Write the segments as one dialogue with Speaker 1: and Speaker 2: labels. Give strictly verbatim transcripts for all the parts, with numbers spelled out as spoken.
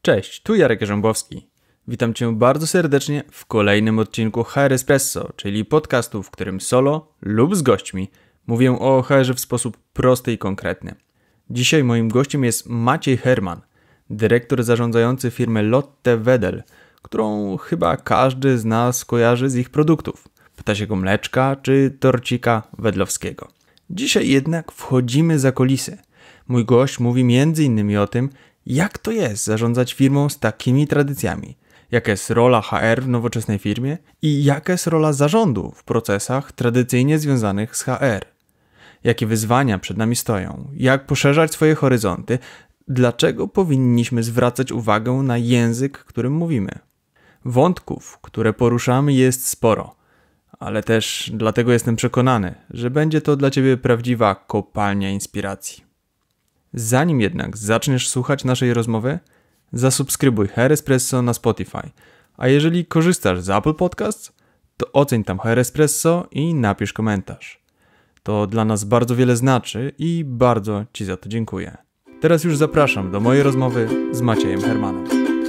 Speaker 1: Cześć, tu Jarek Jarzębowski. Witam Cię bardzo serdecznie w kolejnym odcinku H R Espresso, czyli podcastu, w którym solo lub z gośćmi mówię o H R-ze w sposób prosty i konkretny. Dzisiaj moim gościem jest Maciej Herman, dyrektor zarządzający firmy Lotte Wedel, którą chyba każdy z nas kojarzy z ich produktów, ptasiego mleczka czy torcika wedlowskiego. Dzisiaj jednak wchodzimy za kulisy. Mój gość mówi między innymi o tym, jak to jest zarządzać firmą z takimi tradycjami, jaka jest rola H R w nowoczesnej firmie i jaka jest rola zarządu w procesach tradycyjnie związanych z H R. Jakie wyzwania przed nami stoją, jak poszerzać swoje horyzonty, dlaczego powinniśmy zwracać uwagę na język, którym mówimy. Wątków, które poruszamy, jest sporo, ale też dlatego jestem przekonany, że będzie to dla Ciebie prawdziwa kopalnia inspiracji. Zanim jednak zaczniesz słuchać naszej rozmowy, zasubskrybuj H R Espresso na Spotify, a jeżeli korzystasz z Apple Podcasts, to oceń tam H R Espresso i napisz komentarz. To dla nas bardzo wiele znaczy i bardzo Ci za to dziękuję. Teraz już zapraszam do mojej rozmowy z Maciejem Hermanem.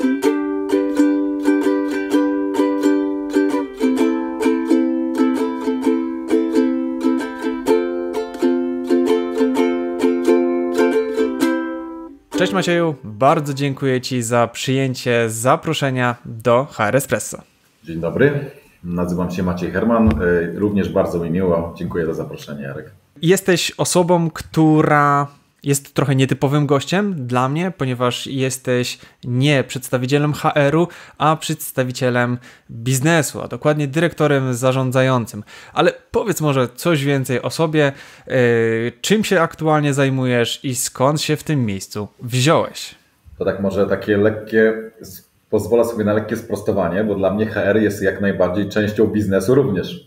Speaker 1: Cześć Macieju, bardzo dziękuję Ci za przyjęcie zaproszenia do H R Espresso.
Speaker 2: Dzień dobry, nazywam się Maciej Herman, również bardzo mi miło, dziękuję za zaproszenie, Jarek.
Speaker 1: Jesteś osobą, która jest trochę nietypowym gościem dla mnie, ponieważ jesteś nie przedstawicielem H R-u, a przedstawicielem biznesu, a dokładnie dyrektorem zarządzającym. Ale powiedz może coś więcej o sobie, yy, czym się aktualnie zajmujesz i skąd się w tym miejscu wziąłeś?
Speaker 2: To tak może takie lekkie, pozwolę sobie na lekkie sprostowanie, bo dla mnie H R jest jak najbardziej częścią biznesu również.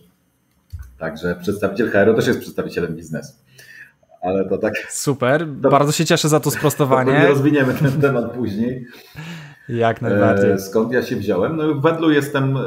Speaker 2: Także przedstawiciel H R-u też jest przedstawicielem biznesu. Ale to tak.
Speaker 1: Super, to, bardzo się cieszę za to sprostowanie.
Speaker 2: To rozwiniemy ten temat później.
Speaker 1: Jak najbardziej.
Speaker 2: E, skąd ja się wziąłem? No w Wedlu jestem e,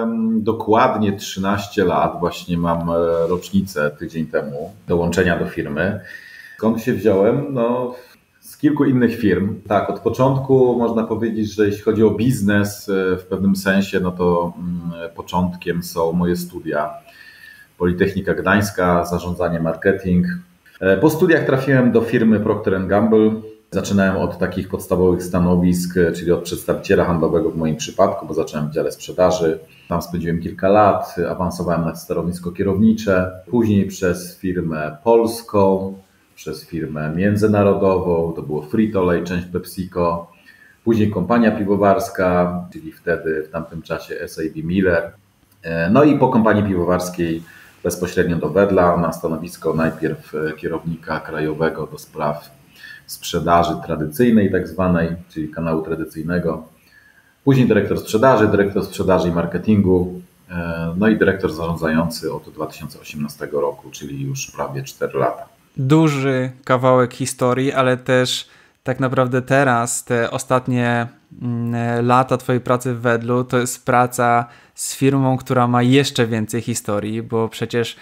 Speaker 2: dokładnie trzynaście lat, właśnie mam rocznicę tydzień temu dołączenia do firmy. Skąd się wziąłem? No z kilku innych firm. Tak, od początku można powiedzieć, że jeśli chodzi o biznes w pewnym sensie, no to mm, początkiem są moje studia. Politechnika Gdańska, zarządzanie, marketing. Po studiach trafiłem do firmy Procter and Gamble. Zaczynałem od takich podstawowych stanowisk, czyli od przedstawiciela handlowego w moim przypadku, bo zacząłem w dziale sprzedaży. Tam spędziłem kilka lat, awansowałem na stanowisko kierownicze. Później przez firmę polską, przez firmę międzynarodową, to było Frito-Lay, część PepsiCo. Później kompania piwowarska, czyli wtedy w tamtym czasie S A B Miller. No i po kompanii piwowarskiej bezpośrednio do Wedla na stanowisko najpierw kierownika krajowego do spraw sprzedaży tradycyjnej tak zwanej, czyli kanału tradycyjnego. Później dyrektor sprzedaży, dyrektor sprzedaży i marketingu, no i dyrektor zarządzający od dwa tysiące osiemnastego roku, czyli już prawie cztery lata.
Speaker 1: Duży kawałek historii, ale też tak naprawdę teraz, te ostatnie lata Twojej pracy w Wedlu, to jest praca z firmą, która ma jeszcze więcej historii, bo przecież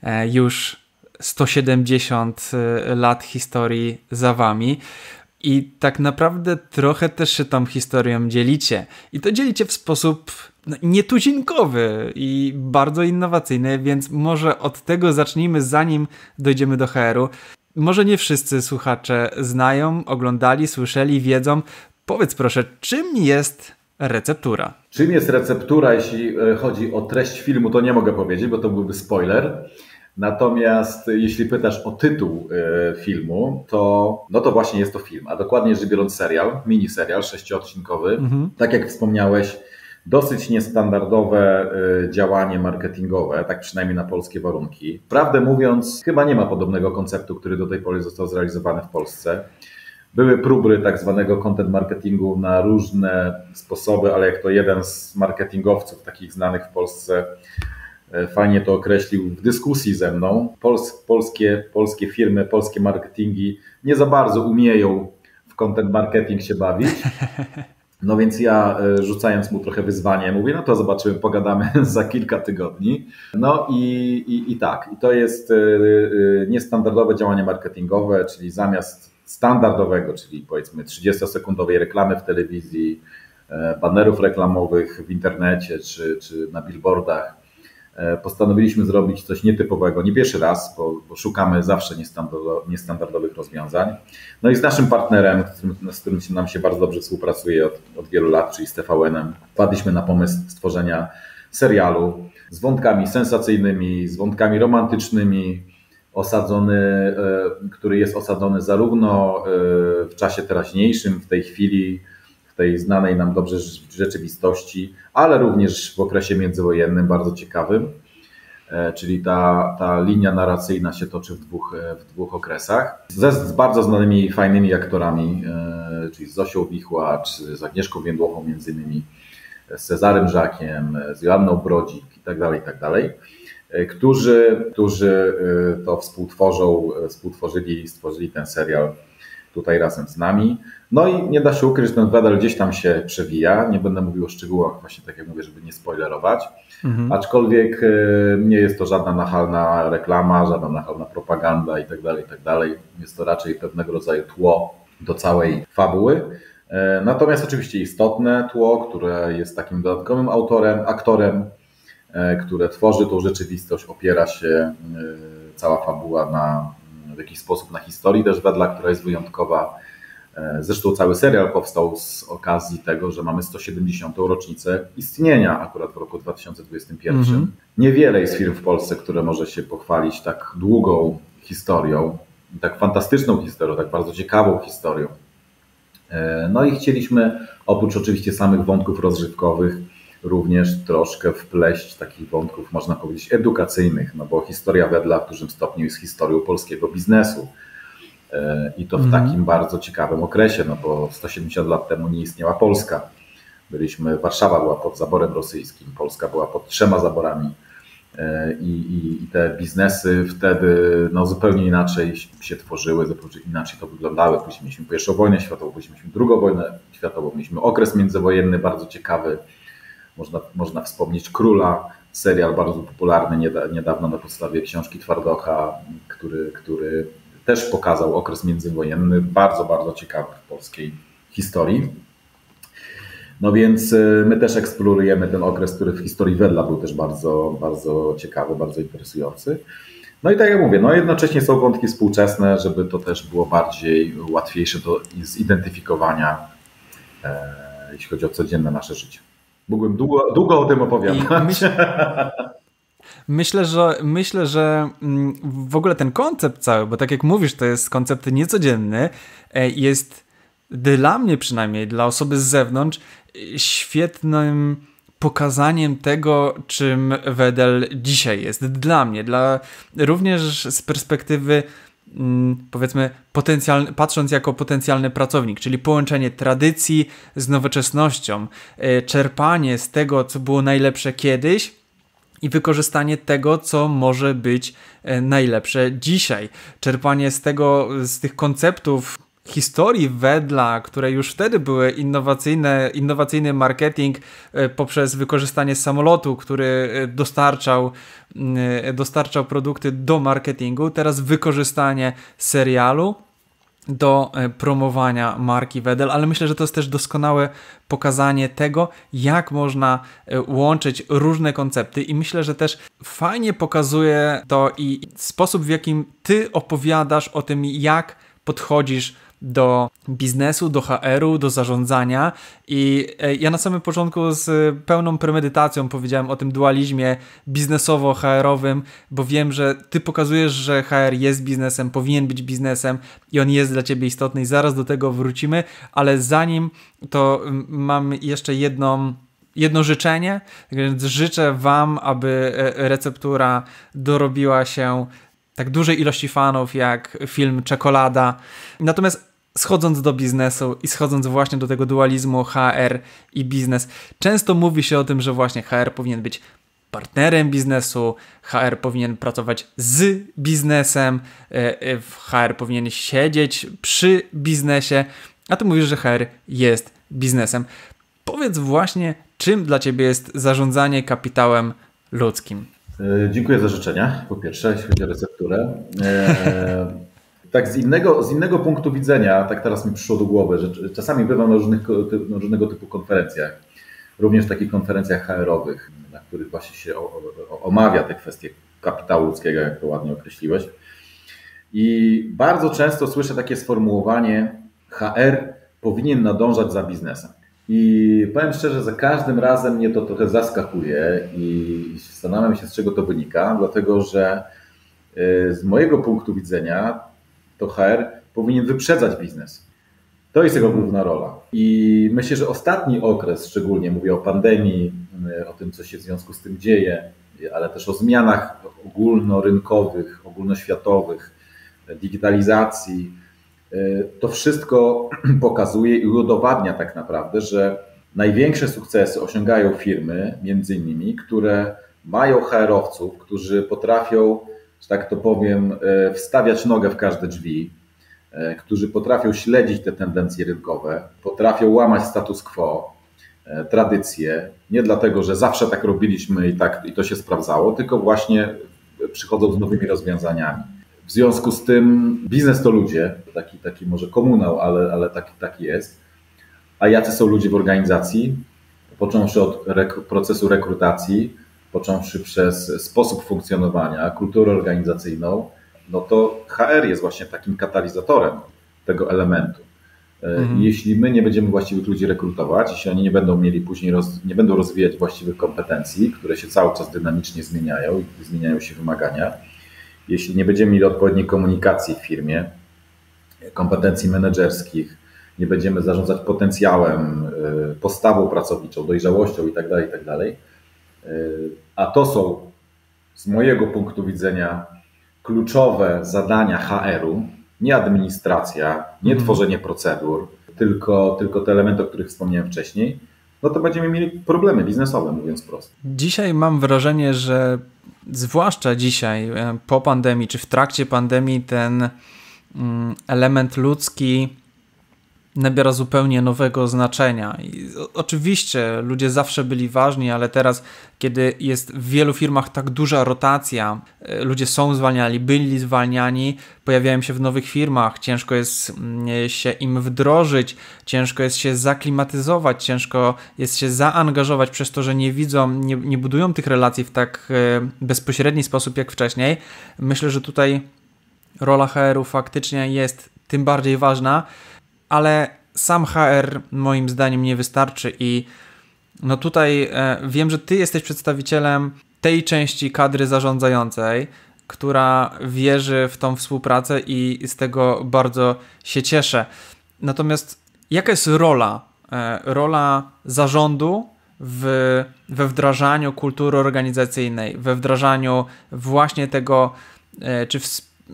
Speaker 1: już sto siedemdziesiąt lat historii za Wami i tak naprawdę trochę też się tą historią dzielicie. I to dzielicie w sposób nietuzinkowy i bardzo innowacyjny, więc może od tego zacznijmy, zanim dojdziemy do H R-u. Może nie wszyscy słuchacze znają, oglądali, słyszeli, wiedzą. Powiedz proszę, czym jest receptura?
Speaker 2: Czym jest receptura, jeśli chodzi o treść filmu, to nie mogę powiedzieć, bo to byłby spoiler. Natomiast jeśli pytasz o tytuł filmu, to, no to właśnie jest to film, a dokładnie rzecz biorąc serial, miniserial sześciodcinkowy. Mhm. Tak jak wspomniałeś, dosyć niestandardowe działanie marketingowe, tak przynajmniej na polskie warunki. Prawdę mówiąc, chyba nie ma podobnego konceptu, który do tej pory został zrealizowany w Polsce. Były próby tak zwanego content marketingu na różne sposoby, ale jak to jeden z marketingowców takich znanych w Polsce fajnie to określił w dyskusji ze mną, Pols- polskie, polskie firmy, polskie marketingi nie za bardzo umieją w content marketing się bawić. No więc ja, rzucając mu trochę wyzwanie, mówię, no to zobaczymy, pogadamy za kilka tygodni. No i, i, i tak, i to jest niestandardowe działanie marketingowe, czyli zamiast standardowego, czyli powiedzmy trzydziestosekundowej reklamy w telewizji, banerów reklamowych w internecie czy, czy na billboardach, postanowiliśmy zrobić coś nietypowego, nie pierwszy raz, bo, bo szukamy zawsze niestandardowych rozwiązań. No i z naszym partnerem, z którym, z którym nam się bardzo dobrze współpracuje od, od wielu lat, czyli z T V N-em, wpadliśmy na pomysł stworzenia serialu z wątkami sensacyjnymi, z wątkami romantycznymi, osadzony, który jest osadzony zarówno w czasie teraźniejszym, w tej chwili, w tej znanej nam dobrze rzeczywistości, ale również w okresie międzywojennym, bardzo ciekawym. Czyli ta, ta linia narracyjna się toczy w dwóch, w dwóch okresach. Ze, z bardzo znanymi, fajnymi aktorami, czyli z Zosią Wichłacz, z Agnieszką Więdłochą między innymi, z Cezarym Żakiem, z Joanną Brodzik i tak dalej, i tak dalej, którzy, którzy to współtworzą, współtworzyli, stworzyli ten serial tutaj razem z nami. No i nie da się ukryć, że ten Wedel gdzieś tam się przewija. Nie będę mówił o szczegółach, właśnie tak jak mówię, żeby nie spoilerować. Mhm. Aczkolwiek nie jest to żadna nachalna reklama, żadna nachalna propaganda i tak dalej, i tak dalej. Jest to raczej pewnego rodzaju tło do całej fabuły. Natomiast oczywiście istotne tło, które jest takim dodatkowym autorem, aktorem, które tworzy tą rzeczywistość, opiera się cała fabuła na, w jakiś sposób na historii też Wedla, która jest wyjątkowa. Zresztą cały serial powstał z okazji tego, że mamy sto siedemdziesiątą rocznicę istnienia akurat w roku dwa tysiące dwudziestym pierwszym. Mm-hmm. Niewiele jest firm w Polsce, które może się pochwalić tak długą historią, tak fantastyczną historią, tak bardzo ciekawą historią. No i chcieliśmy oprócz oczywiście samych wątków rozrywkowych również troszkę wpleść takich wątków, można powiedzieć, edukacyjnych, no bo historia Wedla w dużym stopniu jest historią polskiego biznesu. I to w takim bardzo ciekawym okresie, no bo sto siedemdziesiąt lat temu nie istniała Polska. Byliśmy, Warszawa była pod zaborem rosyjskim, Polska była pod trzema zaborami i, i, i te biznesy wtedy no, zupełnie inaczej się tworzyły, zupełnie inaczej to wyglądały. Później mieliśmy pierwszą wojnę światową, później mieliśmy drugą wojnę światową, mieliśmy okres międzywojenny bardzo ciekawy. Można, można wspomnieć Króla, serial bardzo popularny niedawno na podstawie książki Twardocha, który, który też pokazał okres międzywojenny, bardzo, bardzo ciekawy w polskiej historii. No więc my też eksplorujemy ten okres, który w historii Wedla był też bardzo, bardzo ciekawy, bardzo interesujący. No i tak jak mówię, no jednocześnie są wątki współczesne, żeby to też było bardziej łatwiejsze do zidentyfikowania, e, jeśli chodzi o codzienne nasze życie. Mógłbym długo, długo o tym opowiadać.
Speaker 1: Myśl, myślę, że, myślę, że w ogóle ten koncept cały, bo tak jak mówisz, to jest koncept niecodzienny, jest dla mnie przynajmniej, dla osoby z zewnątrz, świetnym pokazaniem tego, czym Wedel dzisiaj jest. Dla mnie, dla również z perspektywy powiedzmy potencjalny, patrząc jako potencjalny pracownik, czyli połączenie tradycji z nowoczesnością, czerpanie z tego, co było najlepsze kiedyś i wykorzystanie tego, co może być najlepsze dzisiaj. Czerpanie z tego, z tych konceptów historii Wedla, które już wtedy były innowacyjne, innowacyjny marketing poprzez wykorzystanie samolotu, który dostarczał, dostarczał produkty do marketingu, teraz wykorzystanie serialu do promowania marki Wedel, ale myślę, że to jest też doskonałe pokazanie tego, jak można łączyć różne koncepty i myślę, że też fajnie pokazuje to i sposób, w jakim ty opowiadasz o tym, jak podchodzisz do biznesu, do H R-u, do zarządzania i ja na samym początku z pełną premedytacją powiedziałem o tym dualizmie biznesowo-H R-owym, bo wiem, że ty pokazujesz, że H R jest biznesem, powinien być biznesem i on jest dla ciebie istotny i zaraz do tego wrócimy, ale zanim to mam jeszcze jedną Jedno życzenie, więc życzę wam, aby receptura dorobiła się tak dużej ilości fanów jak film Czekolada. Natomiast schodząc do biznesu i schodząc właśnie do tego dualizmu H R i biznes, często mówi się o tym, że właśnie H R powinien być partnerem biznesu, H R powinien pracować z biznesem, H R powinien siedzieć przy biznesie, a ty mówisz, że H R jest biznesem. Powiedz właśnie, czym dla ciebie jest zarządzanie kapitałem ludzkim?
Speaker 2: Dziękuję za życzenia, po pierwsze, jeśli chodzi o recepturę. tak z innego, z innego punktu widzenia, tak teraz mi przyszło do głowy, że czasami bywam na, różnych, na różnego typu konferencjach, również takich konferencjach H R-owych, na których właśnie się o, o, omawia te kwestie kapitału ludzkiego, jak to ładnie określiłeś. I bardzo często słyszę takie sformułowanie: H R powinien nadążać za biznesem. I powiem szczerze, za każdym razem mnie to trochę zaskakuje i zastanawiam się, z czego to wynika, dlatego że z mojego punktu widzenia to H R powinien wyprzedzać biznes. To jest jego główna rola. I myślę, że ostatni okres, szczególnie mówię o pandemii, o tym, co się w związku z tym dzieje, ale też o zmianach ogólnorynkowych, ogólnoświatowych, digitalizacji, to wszystko pokazuje i udowadnia tak naprawdę, że największe sukcesy osiągają firmy, między innymi, które mają H R-owców, którzy potrafią, że tak to powiem, wstawiać nogę w każde drzwi, którzy potrafią śledzić te tendencje rynkowe, potrafią łamać status quo, tradycje, nie dlatego, że zawsze tak robiliśmy i, tak, i to się sprawdzało, tylko właśnie przychodzą z nowymi rozwiązaniami. W związku z tym biznes to ludzie, taki, taki może komunał, ale, ale taki, taki jest. A jacy są ludzie w organizacji? Począwszy od rek- procesu rekrutacji, począwszy przez sposób funkcjonowania, kulturę organizacyjną, no to H R jest właśnie takim katalizatorem tego elementu. Mhm. Jeśli my nie będziemy właściwych ludzi rekrutować, jeśli oni nie będą mieli później, roz, nie będą rozwijać właściwych kompetencji, które się cały czas dynamicznie zmieniają i zmieniają się wymagania, jeśli nie będziemy mieli odpowiedniej komunikacji w firmie, kompetencji menedżerskich, nie będziemy zarządzać potencjałem, postawą pracowniczą, dojrzałością itd., itd., a to są z mojego punktu widzenia kluczowe zadania H R-u, nie administracja, nie mm. tworzenie procedur, tylko, tylko te elementy, o których wspomniałem wcześniej, no to będziemy mieli problemy biznesowe, mówiąc prosto.
Speaker 1: Dzisiaj mam wrażenie, że zwłaszcza dzisiaj, po pandemii, czy w trakcie pandemii, ten element ludzki nabiera zupełnie nowego znaczenia. I oczywiście ludzie zawsze byli ważni, ale teraz, kiedy jest w wielu firmach tak duża rotacja, ludzie są zwalniani, byli zwalniani, pojawiają się w nowych firmach, ciężko jest się im wdrożyć, ciężko jest się zaklimatyzować, ciężko jest się zaangażować przez to, że nie widzą, nie, nie budują tych relacji w tak bezpośredni sposób jak wcześniej. Myślę, że tutaj rola H R-u faktycznie jest tym bardziej ważna, ale sam H R moim zdaniem nie wystarczy i no tutaj e, wiem, że ty jesteś przedstawicielem tej części kadry zarządzającej, która wierzy w tą współpracę i z tego bardzo się cieszę. Natomiast jaka jest rola, e, rola zarządu w, we wdrażaniu kultury organizacyjnej, we wdrażaniu właśnie tego, e, czy, w,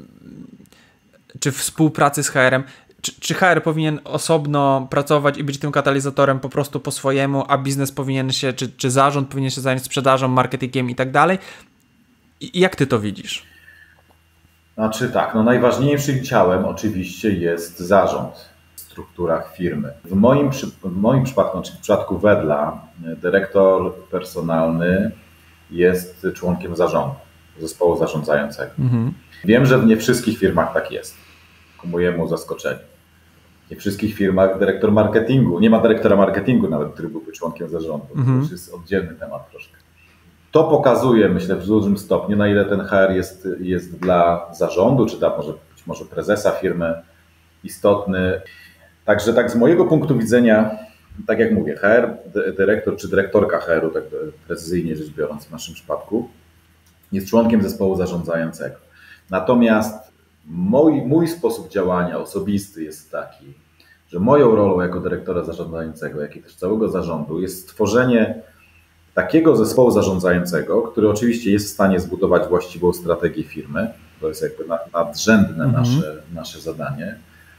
Speaker 1: czy współpracy z H R-em? Czy, czy H R powinien osobno pracować i być tym katalizatorem po prostu po swojemu, a biznes powinien się, czy, czy zarząd powinien się zająć sprzedażą, marketingiem i tak dalej? I jak ty to widzisz?
Speaker 2: Znaczy tak, no najważniejszym ciałem oczywiście jest zarząd w strukturach firmy. W moim, w moim przypadku, znaczy w przypadku Wedla, dyrektor personalny jest członkiem zarządu, zespołu zarządzającego. Mhm. Wiem, że w nie wszystkich firmach tak jest, ku mojemu zaskoczeniu. Nie w wszystkich firmach dyrektor marketingu, nie ma dyrektora marketingu nawet, który byłby członkiem zarządu. Mhm. To już jest oddzielny temat troszkę. To pokazuje, myślę, w dużym stopniu, na ile ten H R jest, jest dla zarządu, czy dla może, być może prezesa firmy istotny. Także tak z mojego punktu widzenia, tak jak mówię, H R, dyrektor czy dyrektorka H R-u, tak precyzyjnie rzecz biorąc w naszym przypadku, jest członkiem zespołu zarządzającego. Natomiast mój, mój sposób działania osobisty jest taki, że moją rolą jako dyrektora zarządzającego, jak i też całego zarządu jest stworzenie takiego zespołu zarządzającego, który oczywiście jest w stanie zbudować właściwą strategię firmy, to jest jakby nadrzędne mhm. nasze, nasze zadanie,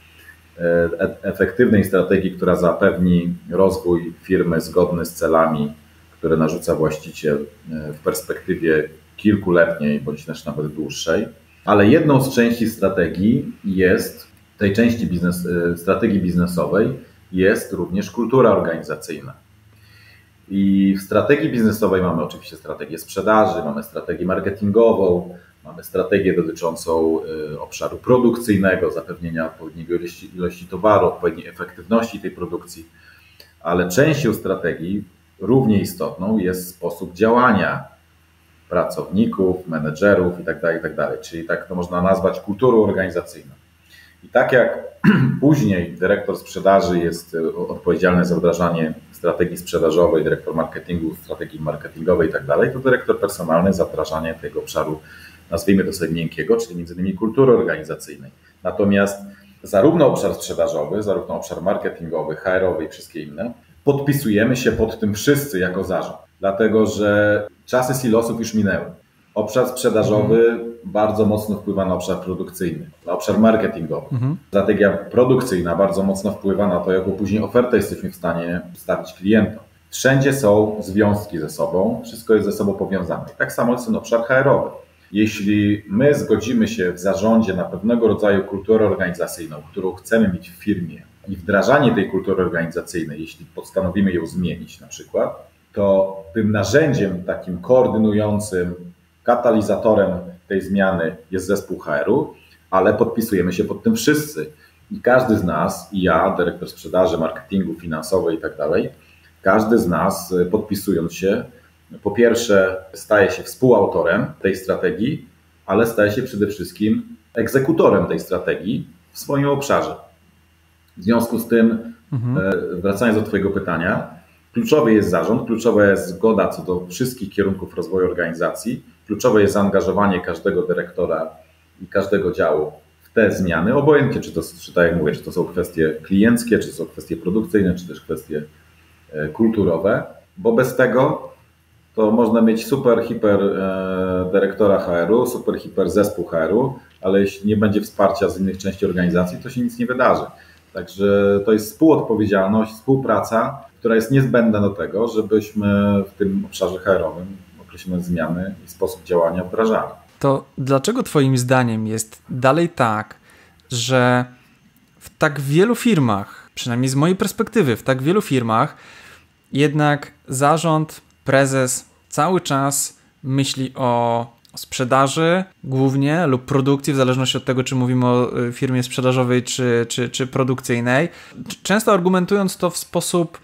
Speaker 2: e- efektywnej strategii, która zapewni rozwój firmy zgodny z celami, które narzuca właściciel w perspektywie kilkuletniej, bądź też nawet dłuższej. Ale jedną z części strategii jest, tej części biznes, strategii biznesowej jest również kultura organizacyjna. I w strategii biznesowej mamy oczywiście strategię sprzedaży, mamy strategię marketingową, Mamy strategię dotyczącą obszaru produkcyjnego, zapewnienia odpowiedniego ilości, ilości towaru, odpowiedniej efektywności tej produkcji, ale częścią strategii równie istotną jest sposób działania pracowników, menedżerów itd., itd. Czyli tak to można nazwać kulturą organizacyjną. I tak jak później dyrektor sprzedaży jest odpowiedzialny za wdrażanie strategii sprzedażowej, dyrektor marketingu, strategii marketingowej itd., to dyrektor personalny za wdrażanie tego obszaru, nazwijmy to sobie miękkiego, czyli między innymi kultury organizacyjnej. Natomiast zarówno obszar sprzedażowy, zarówno obszar marketingowy, H R-owy i wszystkie inne, podpisujemy się pod tym wszyscy jako zarząd, dlatego że czasy silosów już minęły. Obszar sprzedażowy mhm. bardzo mocno wpływa na obszar produkcyjny, na obszar marketingowy. Mhm. Strategia produkcyjna bardzo mocno wpływa na to, jaką później ofertę jesteśmy w stanie przedstawić klientom. Wszędzie są związki ze sobą, wszystko jest ze sobą powiązane. I tak samo jest ten obszar H R-owy. Jeśli my zgodzimy się w zarządzie na pewnego rodzaju kulturę organizacyjną, którą chcemy mieć w firmie i wdrażanie tej kultury organizacyjnej, jeśli postanowimy ją zmienić na przykład, to tym narzędziem takim koordynującym, katalizatorem tej zmiany jest zespół H R-u, ale podpisujemy się pod tym wszyscy. I każdy z nas, i ja, dyrektor sprzedaży, marketingu, finansowej i tak dalej, każdy z nas podpisując się, po pierwsze staje się współautorem tej strategii, ale staje się przede wszystkim egzekutorem tej strategii w swoim obszarze. W związku z tym, mhm. wracając do Twojego pytania, kluczowy jest zarząd, kluczowa jest zgoda co do wszystkich kierunków rozwoju organizacji, kluczowe jest zaangażowanie każdego dyrektora i każdego działu w te zmiany, obojętnie czy to, czy tak jak mówię, czy to są kwestie klienckie, czy to są kwestie produkcyjne, czy też kwestie kulturowe, bo bez tego to można mieć super, hiper dyrektora H R-u, super, hiper zespół H R-u, ale jeśli nie będzie wsparcia z innych części organizacji, to się nic nie wydarzy. Także to jest współodpowiedzialność, współpraca, która jest niezbędna do tego, żebyśmy w tym obszarze H R-owym określone zmiany i sposób działania wdrażali.
Speaker 1: To dlaczego Twoim zdaniem jest dalej tak, że w tak wielu firmach, przynajmniej z mojej perspektywy, w tak wielu firmach jednak zarząd, prezes cały czas myśli o sprzedaży głównie lub produkcji, w zależności od tego, czy mówimy o firmie sprzedażowej czy, czy, czy produkcyjnej. Często argumentując to w sposób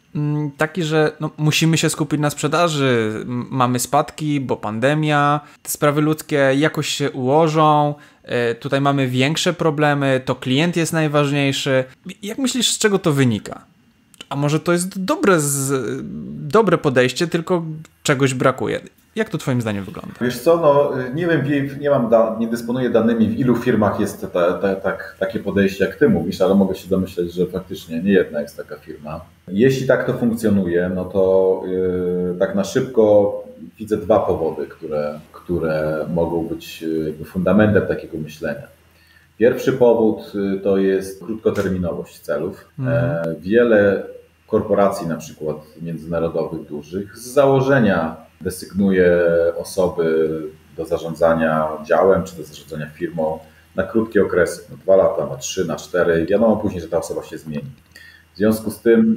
Speaker 1: taki, że no, musimy się skupić na sprzedaży, mamy spadki, bo pandemia, te sprawy ludzkie jakoś się ułożą, tutaj mamy większe problemy, to klient jest najważniejszy. Jak myślisz, z czego to wynika? A może to jest dobre, z, dobre podejście, tylko czegoś brakuje? Jak to Twoim zdaniem wygląda?
Speaker 2: Wiesz co, no nie wiem, nie mam, da, nie dysponuję danymi, w ilu firmach jest ta, ta, ta, takie podejście, jak Ty mówisz, ale mogę się domyśleć, że faktycznie nie jedna jest taka firma. Jeśli tak to funkcjonuje, no to yy, tak na szybko widzę dwa powody, które, które mogą być jakby fundamentem takiego myślenia. Pierwszy powód to jest krótkoterminowość celów. Mhm. Wiele korporacji, na przykład międzynarodowych, dużych, z założenia desygnuje osoby do zarządzania działem czy do zarządzania firmą na krótkie okresy, na dwa lata, na trzy, na cztery. Wiadomo później, że ta osoba się zmieni. W związku z tym,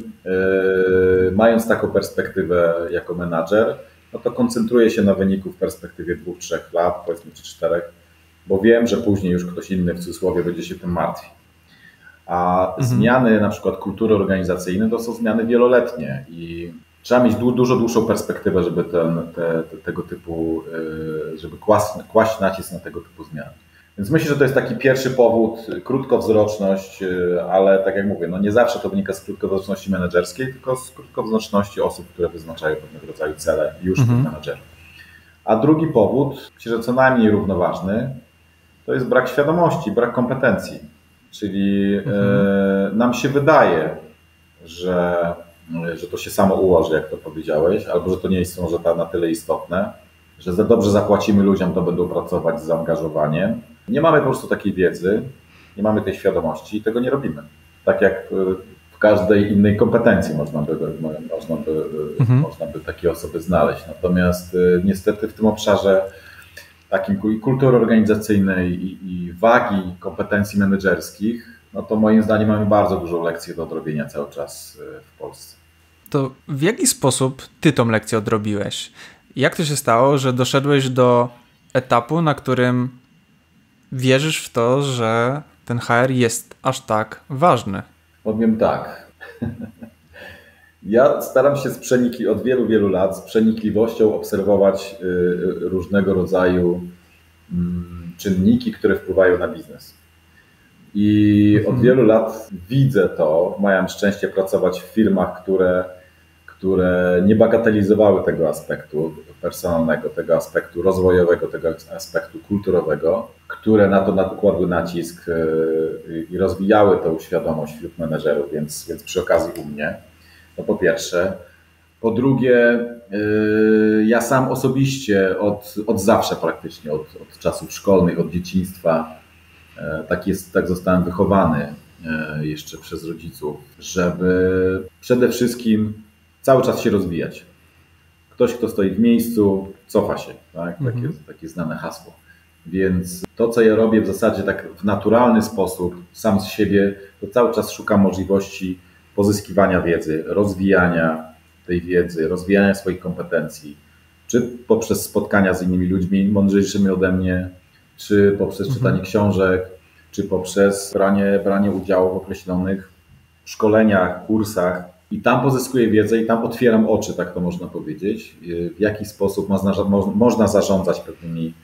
Speaker 2: yy, mając taką perspektywę jako menadżer, no to koncentruję się na wyniku w perspektywie dwóch, trzech lat, powiedzmy czy czterech, bo wiem, że później już ktoś inny w cudzysłowie będzie się tym martwił. A mhm. zmiany na przykład kultury organizacyjnej to są zmiany wieloletnie i trzeba mieć du- dużo dłuższą perspektywę, żeby ten, te, te, tego typu, żeby kłaść, kłaść nacisk na tego typu zmiany. Więc myślę, że to jest taki pierwszy powód, krótkowzroczność, ale tak jak mówię, no nie zawsze to wynika z krótkowzroczności menedżerskiej, tylko z krótkowzroczności osób, które wyznaczają pewnego rodzaju cele już mhm. tych menedżerów. A drugi powód, myślę, że co najmniej równoważny, to jest brak świadomości, brak kompetencji. Czyli mhm. e, nam się wydaje, że, że to się samo ułoży, jak to powiedziałeś, albo że to nie jest może na tyle istotne, że za dobrze zapłacimy ludziom, to będą pracować z zaangażowaniem. Nie mamy po prostu takiej wiedzy, nie mamy tej świadomości i tego nie robimy. Tak jak w każdej innej kompetencji można by, można by, mhm. można by takie osoby znaleźć. Natomiast niestety w tym obszarze takim kultury organizacyjnej i, i wagi kompetencji menedżerskich, no to moim zdaniem mamy bardzo dużą lekcję do odrobienia cały czas w Polsce.
Speaker 1: To w jaki sposób ty tą lekcję odrobiłeś? Jak to się stało, że doszedłeś do etapu, na którym wierzysz w to, że ten H R jest aż tak ważny?
Speaker 2: Powiem tak. Ja staram się z przeniki od wielu, wielu lat z przenikliwością obserwować różnego rodzaju czynniki, które wpływają na biznes. I od wielu lat widzę to, miałem szczęście pracować w firmach, które, które nie bagatelizowały tego aspektu personalnego, tego aspektu rozwojowego, tego aspektu kulturowego, które na to nakładły nacisk i rozwijały tą świadomość wśród menedżerów, więc, więc przy okazji u mnie, to po pierwsze. Po drugie, ja sam osobiście od, od zawsze praktycznie, od, od czasów szkolnych, od dzieciństwa, tak, jest, tak zostałem wychowany jeszcze przez rodziców, żeby przede wszystkim cały czas się rozwijać. Ktoś, kto stoi w miejscu, cofa się. Tak? Takie, mhm. takie znane hasło. Więc to, co ja robię w zasadzie tak w naturalny sposób, sam z siebie, to cały czas szukam możliwości pozyskiwania wiedzy, rozwijania tej wiedzy, rozwijania swoich kompetencji, czy poprzez spotkania z innymi ludźmi mądrzejszymi ode mnie, czy poprzez mhm. czytanie książek, czy poprzez branie, branie udziału w określonych szkoleniach, kursach. I tam pozyskuję wiedzę i tam otwieram oczy, tak to można powiedzieć, w jaki sposób można, można zarządzać pewnymi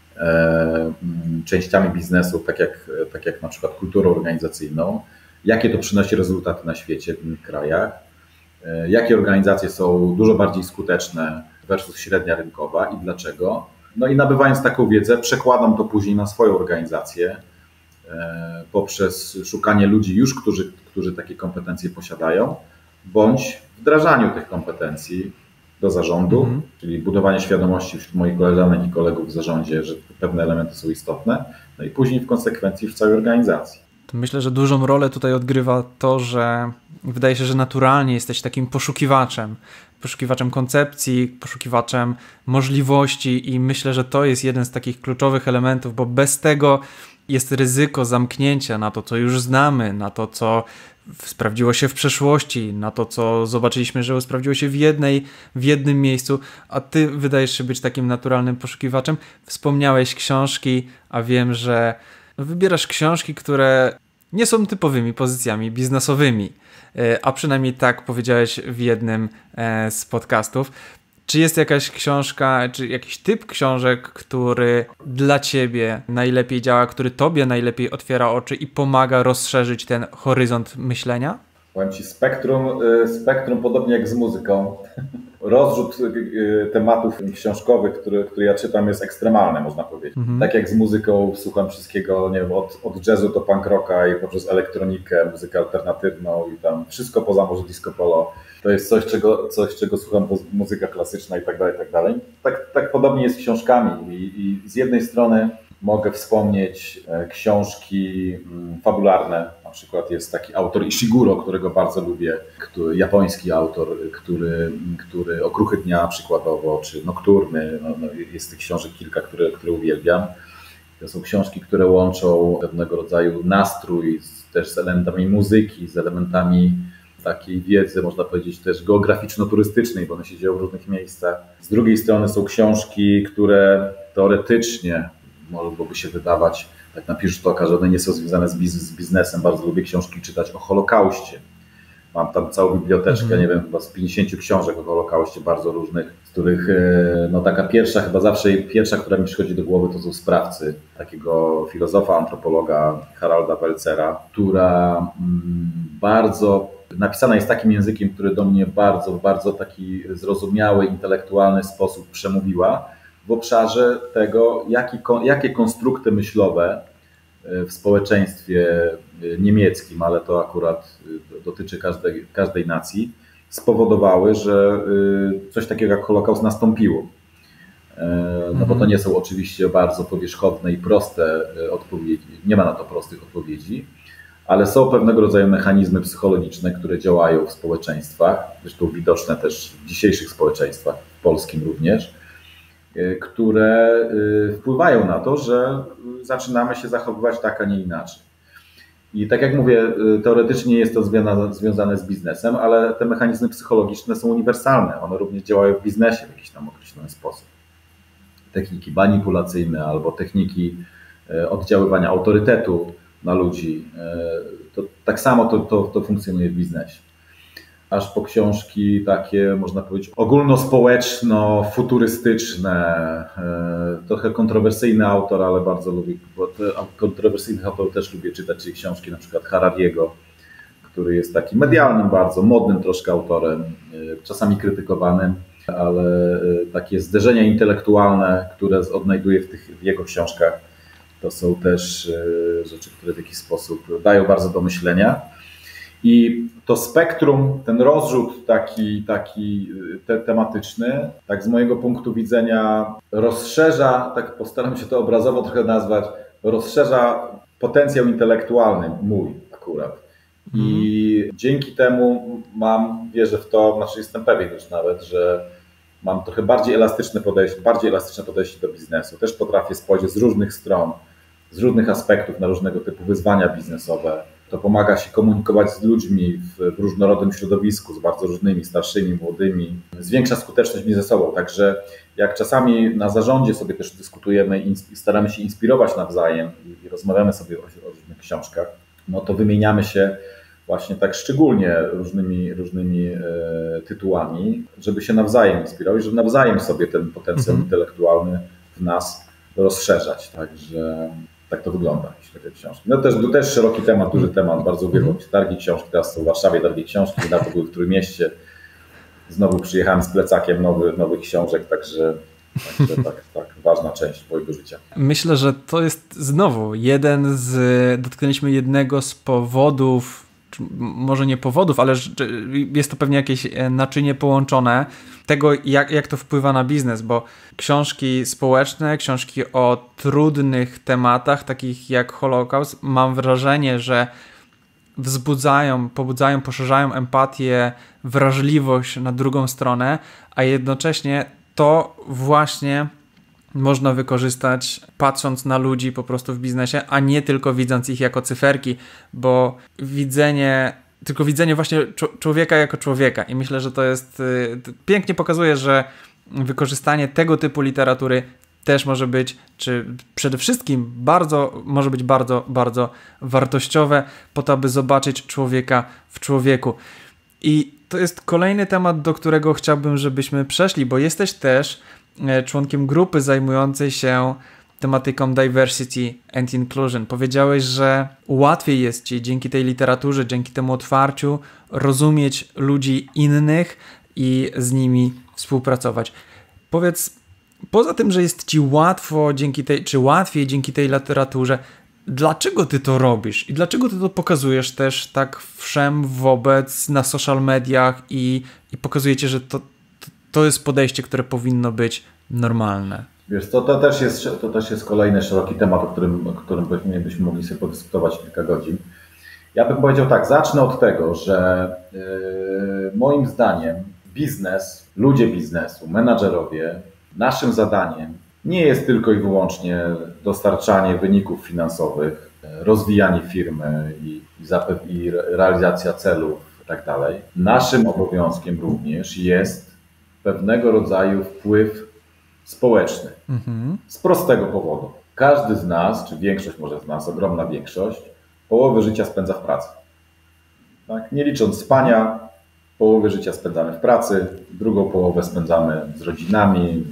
Speaker 2: e, częściami biznesu, tak jak, tak jak na przykład kulturą organizacyjną, jakie to przynosi rezultaty na świecie, w innych krajach, e, jakie organizacje są dużo bardziej skuteczne versus średnia rynkowa i dlaczego. No i nabywając taką wiedzę, przekładam to później na swoją organizację e, poprzez szukanie ludzi już, którzy, którzy takie kompetencje posiadają, bądź wdrażaniu tych kompetencji do zarządu, mhm. czyli budowanie świadomości wśród moich koleżanek i kolegów w zarządzie, że pewne elementy są istotne, no i później w konsekwencji w całej organizacji.
Speaker 1: To myślę, że dużą rolę tutaj odgrywa to, że wydaje się, że naturalnie jesteś takim poszukiwaczem, poszukiwaczem koncepcji, poszukiwaczem możliwości i myślę, że to jest jeden z takich kluczowych elementów, bo bez tego jest ryzyko zamknięcia na to, co już znamy, na to, co sprawdziło się w przeszłości, na to, co zobaczyliśmy, że sprawdziło się w jednej, w jednym miejscu, a ty wydajesz się być takim naturalnym poszukiwaczem. Wspomniałeś książki, a wiem, że wybierasz książki, które nie są typowymi pozycjami biznesowymi, a przynajmniej tak powiedziałeś w jednym z podcastów. Czy jest jakaś książka, czy jakiś typ książek, który dla ciebie najlepiej działa, który tobie najlepiej otwiera oczy i pomaga rozszerzyć ten horyzont myślenia?
Speaker 2: Powiem ci, spektrum, spektrum podobnie jak z muzyką. Rozrzut tematów książkowych, które, które ja czytam, jest ekstremalny, można powiedzieć. Mhm. Tak jak z muzyką słucham wszystkiego, nie wiem, od, od jazzu do punk rocka i poprzez elektronikę, muzykę alternatywną i tam wszystko poza może disco polo. To jest coś, czego, coś, czego słucham, muzyka klasyczna i tak dalej, i tak dalej. Tak, tak podobnie jest z książkami i, i z jednej strony mogę wspomnieć książki fabularne. Na przykład jest taki autor Ishiguro, którego bardzo lubię, który, japoński autor, który, który Okruchy dnia przykładowo, czy Nokturny. No, no jest tych książek kilka, które, które uwielbiam. To są książki, które łączą pewnego rodzaju nastrój z, też z elementami muzyki, z elementami takiej wiedzy, można powiedzieć też geograficzno-turystycznej, bo one się dzieją w różnych miejscach. Z drugiej strony są książki, które teoretycznie mogłoby się wydawać, tak na pierwszy rzut oka, że one nie są związane z, biz- z biznesem. Bardzo lubię książki czytać o Holokauście. Mam tam całą biblioteczkę, mm-hmm. nie wiem, chyba z pięćdziesięciu książek o Holokauście, bardzo różnych, z których no taka pierwsza, chyba zawsze pierwsza, która mi przychodzi do głowy, to są Sprawcy, takiego filozofa, antropologa Haralda Welcera, która mm, bardzo napisana jest takim językiem, który do mnie bardzo, w bardzo taki zrozumiały, intelektualny sposób przemówiła w obszarze tego, jaki, jakie konstrukty myślowe w społeczeństwie niemieckim, ale to akurat dotyczy każdej, każdej nacji, spowodowały, że coś takiego jak Holokaust nastąpiło. No bo to nie są oczywiście bardzo powierzchowne i proste odpowiedzi, nie ma na to prostych odpowiedzi, ale są pewnego rodzaju mechanizmy psychologiczne, które działają w społeczeństwach, zresztą widoczne też w dzisiejszych społeczeństwach, w polskim również, które wpływają na to, że zaczynamy się zachowywać tak, a nie inaczej. I tak jak mówię, teoretycznie jest to związane z biznesem, ale te mechanizmy psychologiczne są uniwersalne. One również działają w biznesie w jakiś tam określony sposób. techniki manipulacyjne albo techniki oddziaływania autorytetu na ludzi. To tak samo to, to, to funkcjonuje w biznesie. Aż po książki takie, można powiedzieć, ogólnospołeczno-futurystyczne, trochę kontrowersyjny autor, ale bardzo lubię, bo kontrowersyjnych autorów też lubię czytać, czyli książki na przykład Harariego, który jest takim medialnym, bardzo modnym troszkę autorem, czasami krytykowanym, ale takie zderzenia intelektualne, które odnajduję w, tych, w jego książkach, to są też rzeczy, które w jakiś sposób dają bardzo do myślenia. I to spektrum, ten rozrzut taki, taki te, tematyczny, tak z mojego punktu widzenia rozszerza, tak postaram się to obrazowo trochę nazwać, rozszerza potencjał intelektualny mój akurat. I mm. dzięki temu mam, wierzę w to, znaczy jestem pewien już nawet, że mam trochę bardziej elastyczne podejście, bardziej elastyczne podejście do biznesu. Też potrafię spojrzeć z różnych stron, z różnych aspektów na różnego typu wyzwania biznesowe. To pomaga się komunikować z ludźmi w, w różnorodnym środowisku, z bardzo różnymi, starszymi, młodymi. Zwiększa skuteczność biznesową, także jak czasami na zarządzie sobie też dyskutujemy i staramy się inspirować nawzajem i, i rozmawiamy sobie o, o różnych książkach, no to wymieniamy się właśnie tak szczególnie różnymi, różnymi e, tytułami, żeby się nawzajem inspirować, żeby nawzajem sobie ten potencjał mhm. intelektualny w nas rozszerzać. Także tak to wygląda, jeśli chodzi o książki. No też, to też szeroki temat, duży temat, bardzo uwielbiam targi książki, teraz są w Warszawie targi książki, niedawno były w Trójmieście. Znowu przyjechałem z plecakiem nowy, nowych książek, także, także tak, tak, ważna część mojego życia.
Speaker 1: Myślę, że to jest znowu jeden z, dotknęliśmy jednego z powodów, może nie powodów, ale jest to pewnie jakieś naczynie połączone tego, jak, jak to wpływa na biznes, bo książki społeczne, książki o trudnych tematach, takich jak Holokaust, mam wrażenie, że wzbudzają, pobudzają, poszerzają empatię, wrażliwość na drugą stronę, a jednocześnie to właśnie można wykorzystać patrząc na ludzi po prostu w biznesie, a nie tylko widząc ich jako cyferki, bo widzenie, tylko widzenie właśnie człowieka jako człowieka i myślę, że to jest, pięknie pokazuje, że wykorzystanie tego typu literatury też może być, czy przede wszystkim bardzo, może być bardzo, bardzo wartościowe po to, aby zobaczyć człowieka w człowieku. I to jest kolejny temat, do którego chciałbym, żebyśmy przeszli, bo jesteś też członkiem grupy zajmującej się tematyką diversity and inclusion. Powiedziałeś, że łatwiej jest ci dzięki tej literaturze, dzięki temu otwarciu rozumieć ludzi innych i z nimi współpracować. Powiedz, poza tym, że jest ci łatwo dzięki tej, czy łatwiej dzięki tej literaturze, dlaczego ty to robisz i dlaczego ty to pokazujesz też tak wszem wobec na social mediach i, i pokazujecie, że to, to, to jest podejście, które powinno być normalne?
Speaker 2: Wiesz, to, to, też jest, to też jest kolejny szeroki temat, o którym, o którym pewnie byśmy mogli sobie podyskutować kilka godzin. Ja bym powiedział tak, zacznę od tego, że yy, moim zdaniem biznes, ludzie biznesu, menadżerowie, naszym zadaniem nie jest tylko i wyłącznie dostarczanie wyników finansowych, rozwijanie firmy i, i, zapew- i realizacja celów i tak dalej. Naszym obowiązkiem również jest pewnego rodzaju wpływ społeczny. Mhm. Z prostego powodu. Każdy z nas, czy większość może z nas, ogromna większość, połowę życia spędza w pracy. Tak? Nie licząc spania, połowę życia spędzamy w pracy, drugą połowę spędzamy z rodzinami,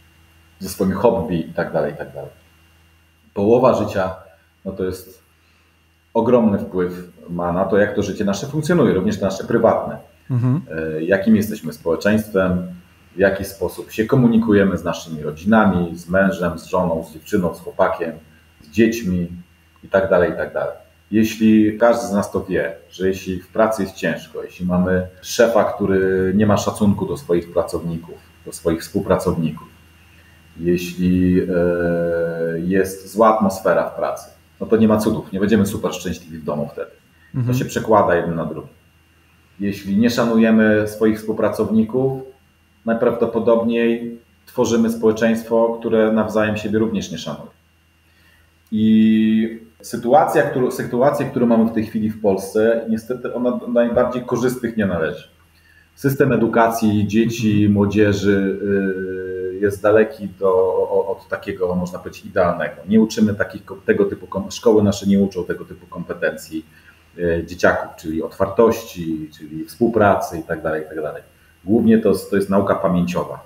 Speaker 2: ze swoim hobby i tak dalej, i tak dalej. Połowa życia, no to jest ogromny wpływ ma na to, jak to życie nasze funkcjonuje, również to nasze prywatne. Mhm. Jakim jesteśmy społeczeństwem, w jaki sposób się komunikujemy z naszymi rodzinami, z mężem, z żoną, z dziewczyną, z chłopakiem, z dziećmi i tak dalej, i tak dalej. Jeśli każdy z nas to wie, że jeśli w pracy jest ciężko, jeśli mamy szefa, który nie ma szacunku do swoich pracowników, do swoich współpracowników, jeśli jest zła atmosfera w pracy, no to nie ma cudów, nie będziemy super szczęśliwi w domu wtedy. Mhm. To się przekłada jeden na drugi. Jeśli nie szanujemy swoich współpracowników, najprawdopodobniej tworzymy społeczeństwo, które nawzajem siebie również nie szanuje. I sytuacja, którą, sytuacja, którą mamy w tej chwili w Polsce, niestety ona do najbardziej korzystnych nie należy. System edukacji dzieci, młodzieży jest daleki do, od takiego, można powiedzieć, idealnego. Nie uczymy takich, tego typu, szkoły nasze nie uczą tego typu kompetencji dzieciaków, czyli otwartości, czyli współpracy itd., itd. Głównie to, to jest nauka pamięciowa.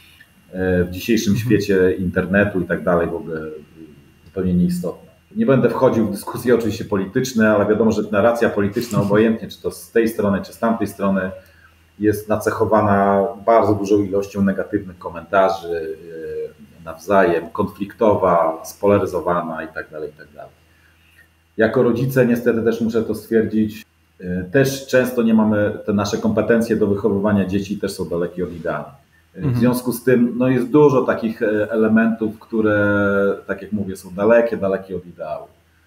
Speaker 2: W dzisiejszym mhm. świecie internetu i tak dalej w ogóle zupełnie nieistotne. Nie będę wchodził w dyskusje oczywiście polityczne, ale wiadomo, że narracja polityczna obojętnie, czy to z tej strony, czy z tamtej strony, jest nacechowana bardzo dużą ilością negatywnych komentarzy nawzajem, konfliktowa, spolaryzowana itd., itd. Jako rodzice niestety też muszę to stwierdzić, też często nie mamy, te nasze kompetencje do wychowywania dzieci też są dalekie od ideału. W związku z tym no jest dużo takich elementów, które, tak jak mówię, są dalekie, dalekie od ideału.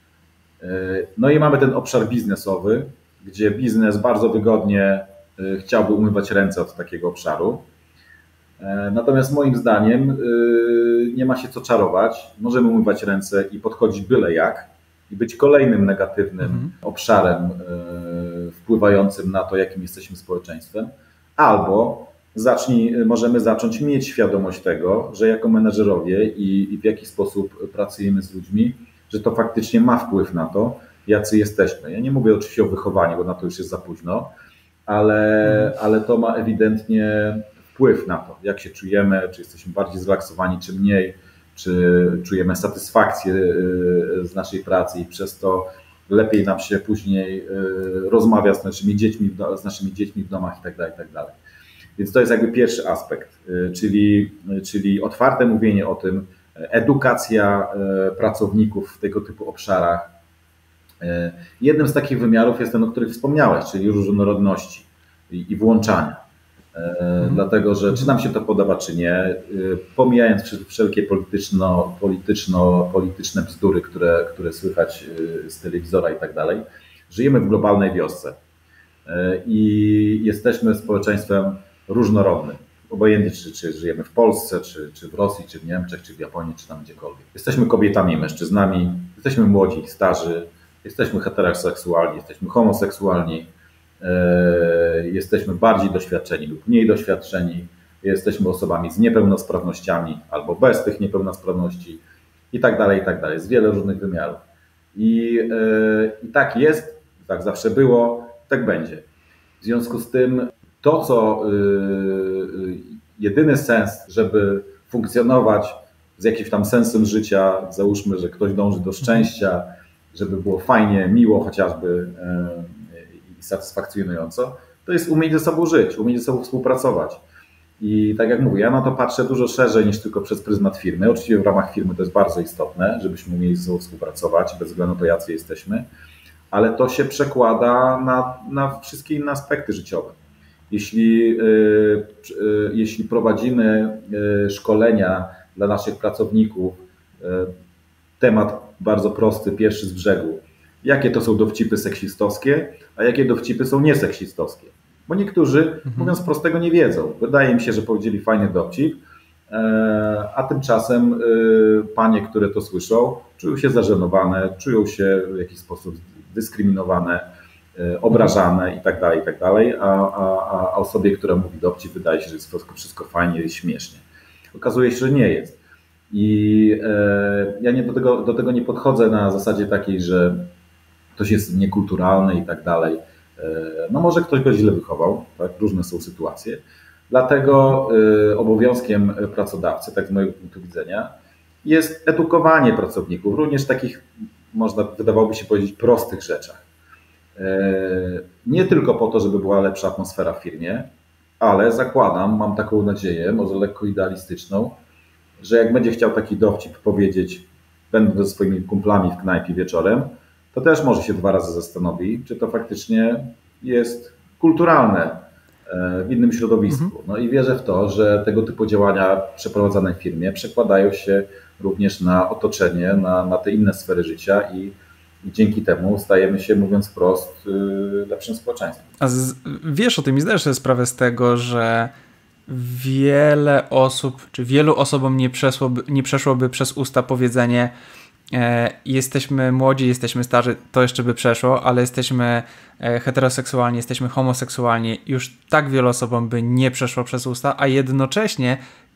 Speaker 2: No i mamy ten obszar biznesowy, gdzie biznes bardzo wygodnie chciałby umywać ręce od takiego obszaru. Natomiast moim zdaniem nie ma się co czarować. Możemy umywać ręce i podchodzić byle jak i być kolejnym negatywnym mhm. obszarem wpływającym na to, jakim jesteśmy społeczeństwem. Albo zacznij, możemy zacząć mieć świadomość tego, że jako menedżerowie i, i w jaki sposób pracujemy z ludźmi, że to faktycznie ma wpływ na to, jacy jesteśmy. Ja nie mówię oczywiście o wychowaniu, bo na to już jest za późno, ale, ale to ma ewidentnie wpływ na to, jak się czujemy, czy jesteśmy bardziej zrelaksowani, czy mniej, czy czujemy satysfakcję z naszej pracy i przez to lepiej nam się później rozmawia z naszymi dziećmi, z naszymi dziećmi w domach itd., itd. Więc to jest jakby pierwszy aspekt, czyli, czyli otwarte mówienie o tym, edukacja pracowników w tego typu obszarach. Jednym z takich wymiarów jest ten, o których wspomniałeś, czyli różnorodności i, i włączania. Mhm. Dlatego, że czy nam się to podoba, czy nie, pomijając wszelkie polityczno, polityczno, polityczne bzdury, które, które słychać z telewizora i tak dalej, żyjemy w globalnej wiosce i jesteśmy społeczeństwem różnorodnym. Obojętnie, czy, czy żyjemy w Polsce, czy, czy w Rosji, czy w Niemczech, czy w Japonii, czy tam gdziekolwiek. Jesteśmy kobietami, mężczyznami, jesteśmy młodzi, starzy, jesteśmy heteroseksualni, jesteśmy homoseksualni, e, jesteśmy bardziej doświadczeni lub mniej doświadczeni, jesteśmy osobami z niepełnosprawnościami albo bez tych niepełnosprawności i tak dalej, i tak dalej. Jest wiele różnych wymiarów. I, e, i tak jest, tak zawsze było, tak będzie. W związku z tym to, co yy, jedyny sens, żeby funkcjonować z jakimś tam sensem życia, załóżmy, że ktoś dąży do szczęścia, żeby było fajnie, miło chociażby i yy, satysfakcjonująco, to jest umieć ze sobą żyć, umieć ze sobą współpracować. I tak jak mówię, ja na to patrzę dużo szerzej niż tylko przez pryzmat firmy. Oczywiście w ramach firmy to jest bardzo istotne, żebyśmy umieli ze sobą współpracować, bez względu na to, jacy jesteśmy, ale to się przekłada na, na wszystkie inne aspekty życiowe. Jeśli, jeśli prowadzimy szkolenia dla naszych pracowników, temat bardzo prosty, pierwszy z brzegu. Jakie to są dowcipy seksistowskie, a jakie dowcipy są nieseksistowskie? Bo niektórzy, mhm. mówiąc prostego, nie wiedzą. Wydaje mi się, że powiedzieli fajny dowcip, a tymczasem panie, które to słyszą, czują się zażenowane, czują się w jakiś sposób dyskryminowane, obrażane i tak dalej, i tak dalej, a, a, a osobie, która mówi dowcip, wydaje się, że jest wszystko fajnie i śmiesznie. Okazuje się, że nie jest. I e, ja nie do, tego, do tego nie podchodzę na zasadzie takiej, że ktoś jest niekulturalny i tak dalej. E, no może ktoś go źle wychował, tak? Różne są sytuacje. Dlatego e, obowiązkiem pracodawcy, tak z mojego punktu widzenia, jest edukowanie pracowników, również takich, można wydawałoby się powiedzieć, prostych rzeczach. Nie tylko po to, żeby była lepsza atmosfera w firmie, ale zakładam, mam taką nadzieję, może lekko idealistyczną, że jak będzie chciał taki dowcip powiedzieć, będąc ze swoimi kumplami w knajpie wieczorem, to też może się dwa razy zastanowi, czy to faktycznie jest kulturalne w innym środowisku. Mhm. No i wierzę w to, że tego typu działania przeprowadzane w firmie przekładają się również na otoczenie, na, na te inne sfery życia i I dzięki temu stajemy się, mówiąc wprost, lepszym społeczeństwem.
Speaker 1: A z, wiesz o tym i zdajesz sobie sprawę z tego, że wiele osób, czy wielu osobom nie, przeszłoby, nie przeszłoby przez usta powiedzenie e, jesteśmy młodzi, jesteśmy starzy, to jeszcze by przeszło, ale jesteśmy e, heteroseksualni, jesteśmy homoseksualni, już tak wielu osobom by nie przeszło przez usta, a jednocześnie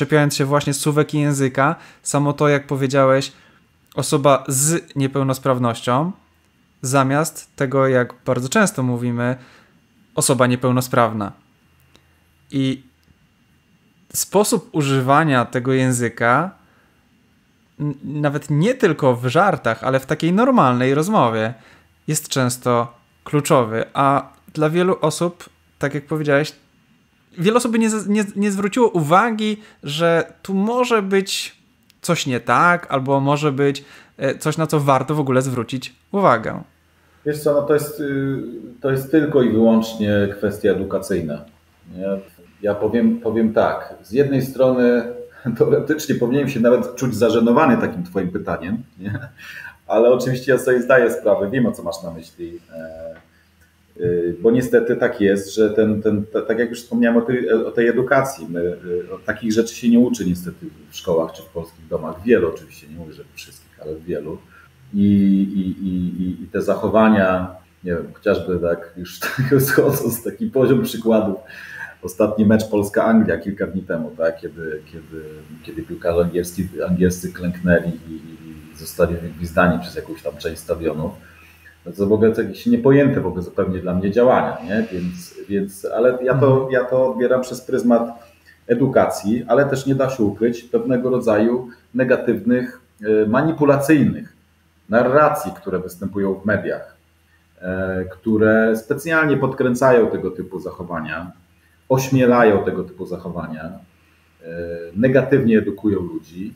Speaker 1: czepiając się właśnie słówek i języka, samo to, jak powiedziałeś, osoba z niepełnosprawnością, zamiast tego, jak bardzo często mówimy, osoba niepełnosprawna. I sposób używania tego języka, n- nawet nie tylko w żartach, ale w takiej normalnej rozmowie, jest często kluczowy. A dla wielu osób, tak jak powiedziałeś, wiele osób nie, nie, nie zwróciło uwagi, że tu może być coś nie tak, albo może być coś, na co warto w ogóle zwrócić uwagę.
Speaker 2: Wiesz co, no to jest, to jest tylko i wyłącznie kwestia edukacyjna. Nie? Ja powiem, powiem tak, z jednej strony teoretycznie powinienem się nawet czuć zażenowany takim twoim pytaniem, nie? Ale oczywiście ja sobie zdaję sprawę, wiem, o co masz na myśli, bo niestety tak jest, że ten, ten, tak jak już wspomniałem o tej, o tej edukacji, my, o takich rzeczy się nie uczy niestety w szkołach czy w polskich domach, wielu oczywiście, nie mówię, że wszystkich, ale w wielu. I, i, i, i te zachowania, nie wiem, chociażby tak już schodząc taki poziom przykładów, ostatni mecz Polska-Anglia kilka dni temu, tak, kiedy, kiedy, kiedy piłkarze angielscy, angielscy klęknęli i, i zostali wygwizdani przez jakąś tam część stadionu, no to w ogóle to jakieś niepojęte w ogóle zupełnie dla mnie działania, nie? Więc, więc, ale ja to, ja to odbieram przez pryzmat edukacji, ale też nie da się ukryć pewnego rodzaju negatywnych, manipulacyjnych narracji, które występują w mediach, które specjalnie podkręcają tego typu zachowania, ośmielają tego typu zachowania, negatywnie edukują ludzi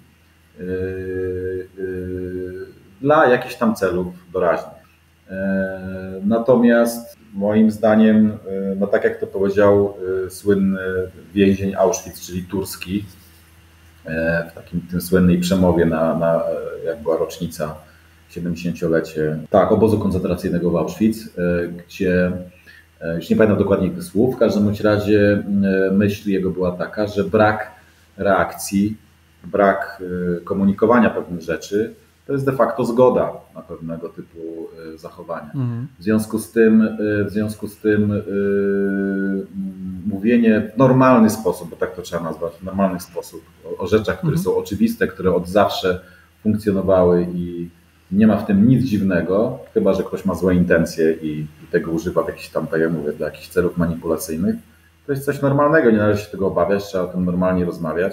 Speaker 2: dla jakichś tam celów doraźnych. Natomiast moim zdaniem, no tak jak to powiedział słynny więzień Auschwitz, czyli Turski, w takim tym słynnej przemowie na, na jak była rocznica siedemdziesięciolecie, tak, obozu koncentracyjnego w Auschwitz, gdzie już nie pamiętam dokładnie tych słów, w każdym razie myśl jego była taka, że brak reakcji, brak komunikowania pewnych rzeczy to jest de facto zgoda na pewnego typu zachowania. Mhm. W związku z tym, w związku z tym yy, mówienie w normalny sposób, bo tak to trzeba nazwać, w normalny sposób o, o rzeczach, które mhm. są oczywiste, które od zawsze funkcjonowały i nie ma w tym nic dziwnego, chyba że ktoś ma złe intencje i, i tego używa w jakichś tam, tak jak mówię, dla jakichś celów manipulacyjnych. To jest coś normalnego, nie należy się tego obawiać, trzeba o tym normalnie rozmawiać.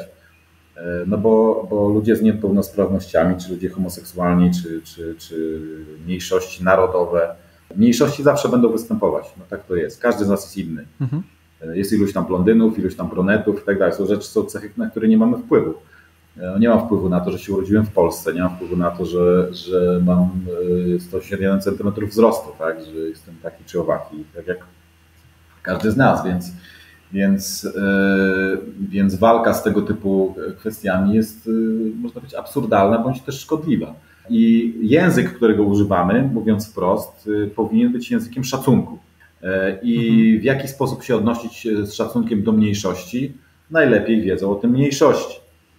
Speaker 2: No bo, bo ludzie z niepełnosprawnościami, czy ludzie homoseksualni, czy, czy, czy mniejszości narodowe, mniejszości zawsze będą występować. No tak to jest. Każdy z nas jest inny. Mhm. Jest iluś tam blondynów, iluś tam brunetów i tak dalej. Są rzeczy, są cechy, na które nie mamy wpływu. Nie mam wpływu na to, że się urodziłem w Polsce, nie mam wpływu na to, że, że mam sto osiemdziesiąt jeden centymetrów wzrostu, tak? Że jestem taki czy owaki, tak jak każdy z nas, więc Więc, yy, więc walka z tego typu kwestiami jest, yy, można powiedzieć, absurdalna bądź też szkodliwa. I język, którego używamy, mówiąc wprost, yy, powinien być językiem szacunku. Yy, I mhm. w jaki sposób się odnosić z szacunkiem do mniejszości, najlepiej wiedzą o tym mniejszości.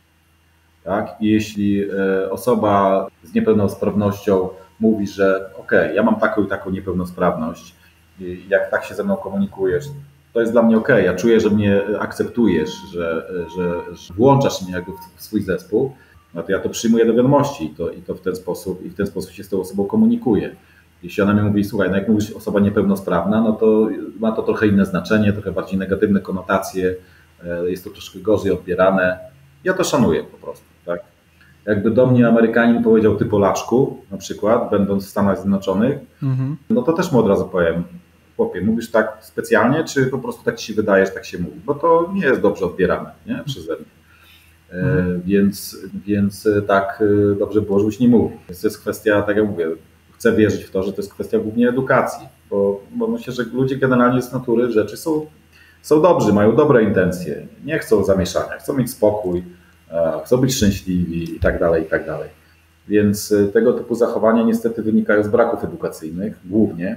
Speaker 2: Tak? I jeśli yy, osoba z niepełnosprawnością mówi, że okej, okay, ja mam taką i taką niepełnosprawność, i jak tak się ze mną komunikujesz, to jest dla mnie okej, okay. Ja czuję, że mnie akceptujesz, że, że, że włączasz mnie jakby w swój zespół, no to ja to przyjmuję do wiadomości i to, i to w ten sposób, i w ten sposób się z tą osobą komunikuję. Jeśli ona mi mówi, słuchaj, no jak mówisz osoba niepełnosprawna, no to ma to trochę inne znaczenie, trochę bardziej negatywne konotacje, jest to troszkę gorzej odbierane. Ja to szanuję po prostu, tak? Jakby do mnie Amerykanin powiedział ty Polaczku, na przykład, będąc w Stanach Zjednoczonych, mm-hmm. no to też mu od razu powiem, chłopie, mówisz tak specjalnie, czy po prostu tak ci się wydaje, że tak się mówi? Bo to nie jest dobrze odbierane, nie? Przeze mnie. Mhm. Więc, więc tak dobrze było, żebyś nie mówił. Więc to jest kwestia, tak jak mówię, chcę wierzyć w to, że to jest kwestia głównie edukacji, bo, bo myślę, że ludzie generalnie z natury rzeczy są, są dobrzy, mają dobre intencje, nie chcą zamieszania, chcą mieć spokój, chcą być szczęśliwi i tak dalej, i tak dalej. Więc tego typu zachowania niestety wynikają z braków edukacyjnych, głównie.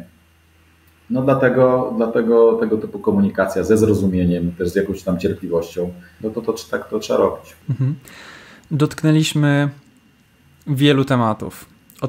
Speaker 2: No dlatego, dlatego tego typu komunikacja ze zrozumieniem, też z jakąś tam cierpliwością, no to, to, to tak to trzeba robić. Mhm.
Speaker 1: Dotknęliśmy wielu tematów.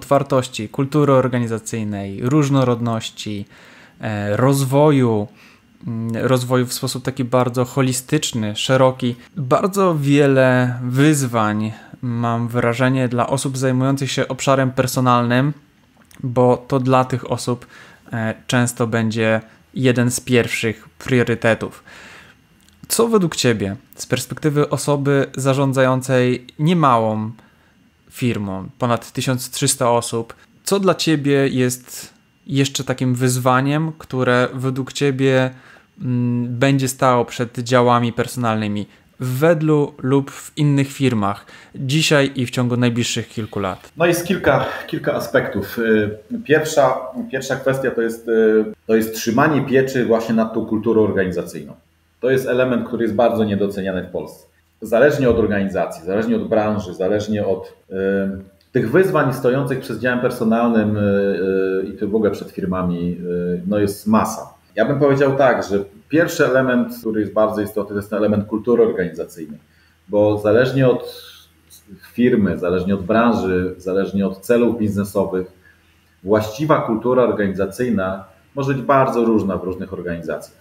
Speaker 1: Otwartości, kultury organizacyjnej, różnorodności, rozwoju, rozwoju w sposób taki bardzo holistyczny, szeroki. Bardzo wiele wyzwań, mam wrażenie, dla osób zajmujących się obszarem personalnym, bo to dla tych osób często będzie jeden z pierwszych priorytetów. Co według Ciebie, z perspektywy osoby zarządzającej niemałą firmą, ponad tysiąc trzysta osób, co dla Ciebie jest jeszcze takim wyzwaniem, które według Ciebie m, będzie stało przed działami personalnymi w Wedlu lub w innych firmach dzisiaj i w ciągu najbliższych kilku lat?
Speaker 2: No jest kilka, kilka aspektów. Pierwsza, pierwsza kwestia to jest, to jest trzymanie pieczy właśnie nad tą kulturą organizacyjną. To jest element, który jest bardzo niedoceniany w Polsce. Zależnie od organizacji, zależnie od branży, zależnie od y, tych wyzwań stojących przed działem personalnym y, y, i to w ogóle przed firmami, y, no jest masa. Ja bym powiedział tak, że pierwszy element, który jest bardzo istotny, to jest ten element kultury organizacyjnej, bo zależnie od firmy, zależnie od branży, zależnie od celów biznesowych, właściwa kultura organizacyjna może być bardzo różna w różnych organizacjach.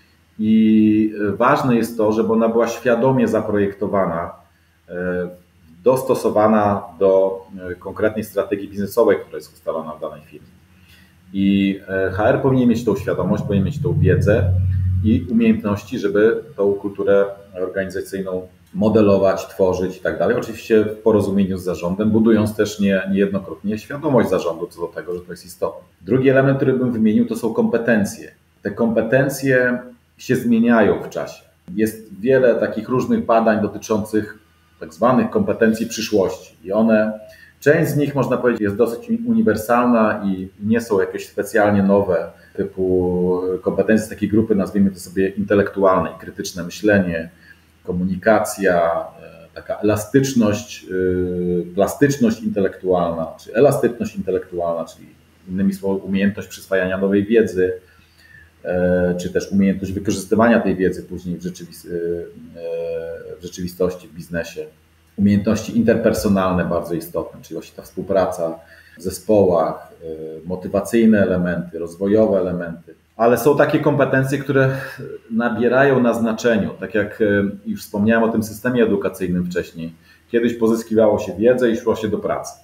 Speaker 2: I ważne jest to, żeby ona była świadomie zaprojektowana, dostosowana do konkretnej strategii biznesowej, która jest ustalona w danej firmie. I H R powinien mieć tą świadomość, powinien mieć tą wiedzę i umiejętności, żeby tą kulturę organizacyjną modelować, tworzyć i tak dalej. Oczywiście w porozumieniu z zarządem, budując też nie, niejednokrotnie świadomość zarządu co do tego, że to jest istotne. Drugi element, który bym wymienił, to są kompetencje. Te kompetencje się zmieniają w czasie. Jest wiele takich różnych badań dotyczących tak zwanych kompetencji przyszłości i one, część z nich można powiedzieć jest dosyć uniwersalna i nie są jakieś specjalnie nowe, typu kompetencje z takiej grupy, nazwijmy to sobie intelektualnej, krytyczne myślenie, komunikacja, taka elastyczność, plastyczność intelektualna, czy elastyczność intelektualna, czyli innymi słowy umiejętność przyswajania nowej wiedzy, czy też umiejętność wykorzystywania tej wiedzy później w, rzeczywist- w rzeczywistości, w biznesie. Umiejętności interpersonalne bardzo istotne, czyli właśnie ta współpraca w zespołach, motywacyjne elementy, rozwojowe elementy. Ale są takie kompetencje, które nabierają na znaczeniu. Tak jak już wspomniałem o tym systemie edukacyjnym wcześniej. Kiedyś pozyskiwało się wiedzę i szło się do pracy.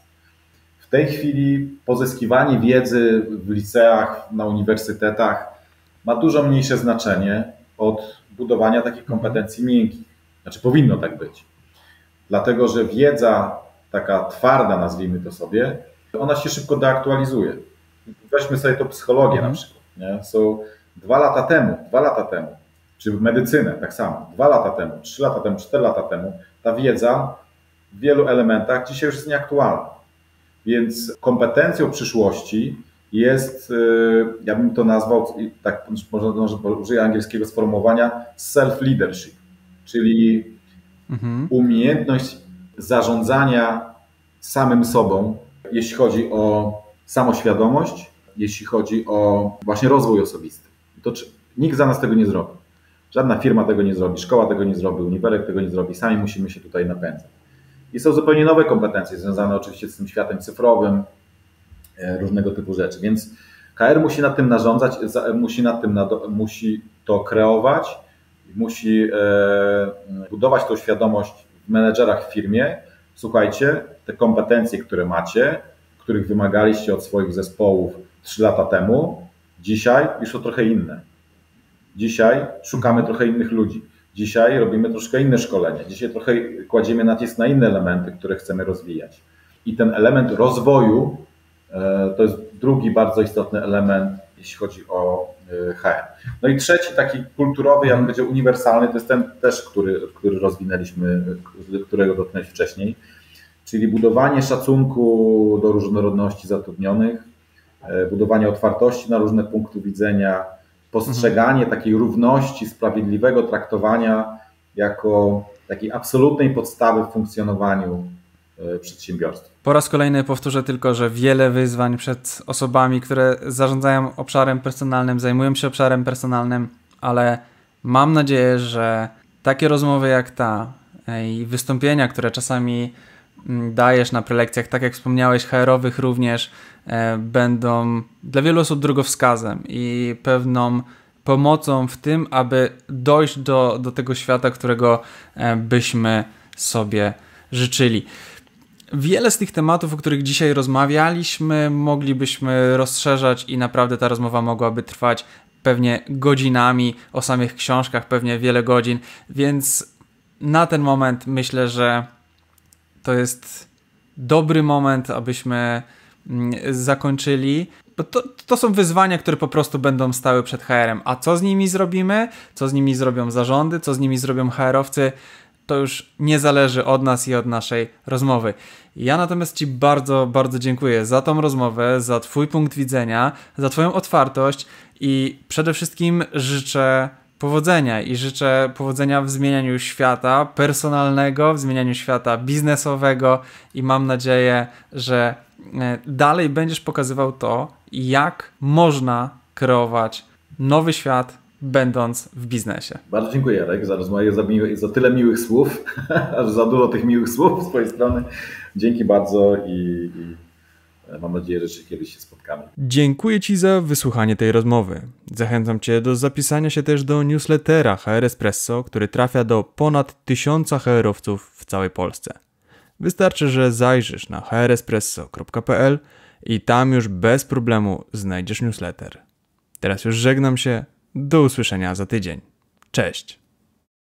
Speaker 2: W tej chwili pozyskiwanie wiedzy w liceach, na uniwersytetach ma dużo mniejsze znaczenie od budowania takich kompetencji miękkich. Znaczy powinno tak być. Dlatego, że wiedza taka twarda, nazwijmy to sobie, ona się szybko deaktualizuje. Weźmy sobie to psychologię mhm. na przykład. Nie? Są dwa lata temu, dwa lata temu, czy medycynę tak samo, dwa lata temu, trzy lata temu, cztery lata temu, ta wiedza w wielu elementach dzisiaj już jest nieaktualna. Więc kompetencją przyszłości jest, ja bym to nazwał, tak może, może użyję angielskiego sformułowania, self-leadership, czyli mhm. umiejętność zarządzania samym sobą, jeśli chodzi o samoświadomość, jeśli chodzi o właśnie rozwój osobisty. To nikt za nas tego nie zrobi. Żadna firma tego nie zrobi, szkoła tego nie zrobi, uniwersytet tego nie zrobi, sami musimy się tutaj napędzać. I są zupełnie nowe kompetencje związane oczywiście z tym światem cyfrowym, różnego typu rzeczy, więc H R musi nad tym narządzać, musi, nad tym, musi to kreować, musi budować tą świadomość w menedżerach w firmie. Słuchajcie, te kompetencje, które macie, których wymagaliście od swoich zespołów trzy lata temu, dzisiaj już są trochę inne. Dzisiaj szukamy trochę innych ludzi. Dzisiaj robimy troszkę inne szkolenie. Dzisiaj trochę kładziemy nacisk na inne elementy, które chcemy rozwijać. I ten element rozwoju to jest drugi bardzo istotny element, jeśli chodzi o H R. No i trzeci, taki kulturowy, ja bym powiedział uniwersalny, to jest ten też, który, który rozwinęliśmy, którego dotknąłeś wcześniej, czyli budowanie szacunku do różnorodności zatrudnionych, budowanie otwartości na różne punkty widzenia, postrzeganie mhm. takiej równości, sprawiedliwego traktowania jako takiej absolutnej podstawy w funkcjonowaniu przedsiębiorstw.
Speaker 1: Po raz kolejny powtórzę tylko, że wiele wyzwań przed osobami, które zarządzają obszarem personalnym, zajmują się obszarem personalnym, ale mam nadzieję, że takie rozmowy jak ta i wystąpienia, które czasami dajesz na prelekcjach, tak jak wspomniałeś, H R-owych również, będą dla wielu osób drogowskazem i pewną pomocą w tym, aby dojść do, do tego świata, którego byśmy sobie życzyli. Wiele z tych tematów, o których dzisiaj rozmawialiśmy, moglibyśmy rozszerzać i naprawdę ta rozmowa mogłaby trwać pewnie godzinami, o samych książkach pewnie wiele godzin, więc na ten moment myślę, że to jest dobry moment, abyśmy zakończyli. Bo to, to są wyzwania, które po prostu będą stały przed H R-em. A co z nimi zrobimy? Co z nimi zrobią zarządy? Co z nimi zrobią H R-owcy? To już nie zależy od nas i od naszej rozmowy. Ja natomiast Ci bardzo, bardzo dziękuję za tą rozmowę, za Twój punkt widzenia, za Twoją otwartość i przede wszystkim życzę powodzenia i życzę powodzenia w zmienianiu świata personalnego, w zmienianiu świata biznesowego i mam nadzieję, że dalej będziesz pokazywał to, jak można kreować nowy świat, będąc w biznesie.
Speaker 2: Bardzo dziękuję, Jarek, za rozmowę, za, miłe, za tyle miłych słów, aż za dużo tych miłych słów z Twojej strony. Dzięki bardzo i, i mam nadzieję, że jeszcze kiedyś się spotkamy.
Speaker 1: Dziękuję Ci za wysłuchanie tej rozmowy. Zachęcam Cię do zapisania się też do newslettera H R Espresso, który trafia do ponad tysiąca H R-owców w całej Polsce. Wystarczy, że zajrzysz na h r espresso kropka p l i tam już bez problemu znajdziesz newsletter. Teraz już żegnam się. Do usłyszenia za tydzień. Cześć!